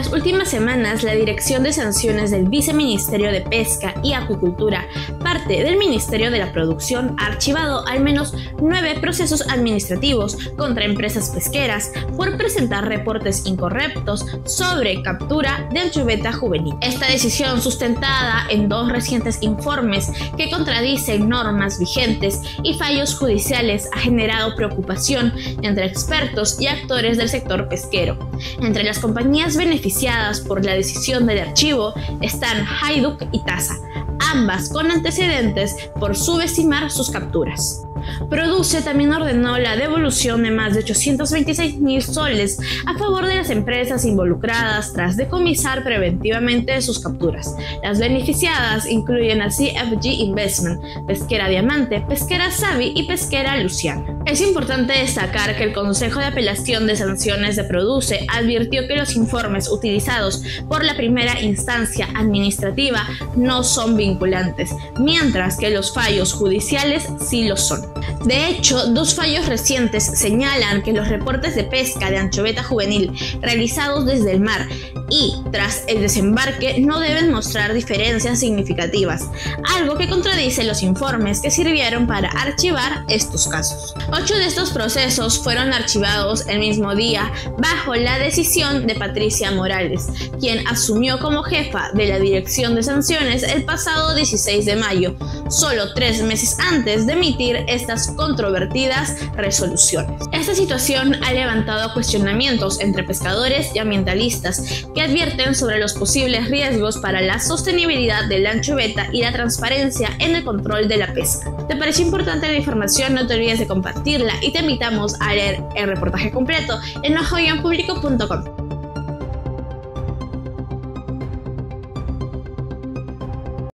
las últimas semanas, la Dirección de Sanciones del Viceministerio de Pesca y Acuicultura, parte del Ministerio de la Producción, ha archivado al menos 9 procesos administrativos contra empresas pesqueras por presentar reportes incorrectos sobre captura de anchoveta juvenil. Esta decisión, sustentada en 2 recientes informes que contradicen normas vigentes y fallos judiciales, ha generado preocupación entre expertos y actores del sector pesquero. Entre las compañías beneficiadas por la decisión del archivo están Hajduk y Taza, ambas con antecedentes por subestimar sus capturas. Produce también ordenó la devolución de más de 826.000 soles a favor de las empresas involucradas tras decomisar preventivamente sus capturas. Las beneficiadas incluyen a CFG Investment, Pesquera Diamante, Pesquera Savi y Pesquera Luciana. Es importante destacar que el Consejo de Apelación de Sanciones de Produce advirtió que los informes utilizados por la primera instancia administrativa no son vinculantes, mientras que los fallos judiciales sí lo son. De hecho, 2 fallos recientes señalan que los reportes de pesca de anchoveta juvenil realizados desde el mar y tras el desembarque no deben mostrar diferencias significativas, algo que contradice los informes que sirvieron para archivar estos casos. 8 de estos procesos fueron archivados el mismo día bajo la decisión de Patricia Morales, quien asumió como jefa de la Dirección de Sanciones el pasado 16 de mayo, solo 3 meses antes de emitir estas controvertidas resoluciones. Esta situación ha levantado cuestionamientos entre pescadores y ambientalistas que advierten sobre los posibles riesgos para la sostenibilidad de la anchoveta y la transparencia en el control de la pesca. ¿Te pareció importante la información? No te olvides de compartirla y te invitamos a leer el reportaje completo en ojoguionpublico.com.